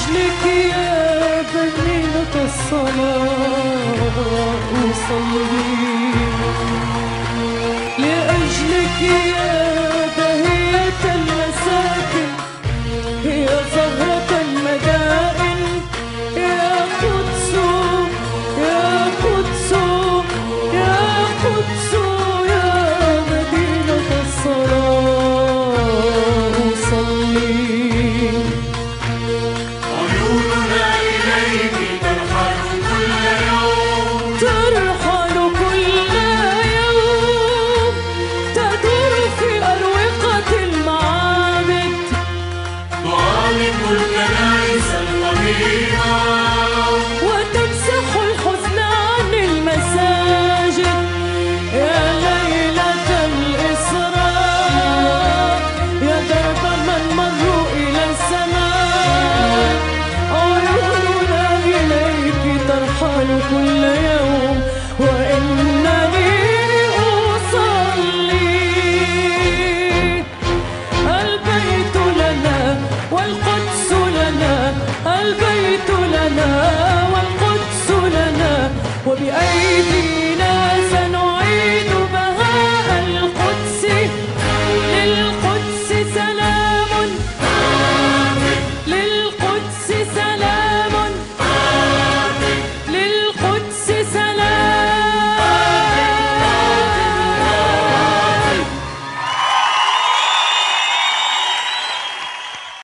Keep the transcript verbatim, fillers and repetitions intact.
لأجلك يا بنينة الصلاة أصلي، لأجلك يا بهية المساكن، يا زهرة المدائن، يا قدس يا قدس يا قدس يا مدينة الصلاة أصلي. عيوننا إليك ترحل كل يوم، ترحل كل يوم، تدور في أروقة المعابد، تعانق الكنائس القديمة، وتمسح الحزن عن المساجد. يا ليلة الإسراء، يا درب من مروا إلى السماء، عيوننا إليك ترحل كل يوم، وإنني أصلي. البيت لنا والقدس لنا، البيت لنا والقدس لنا، وبأيدي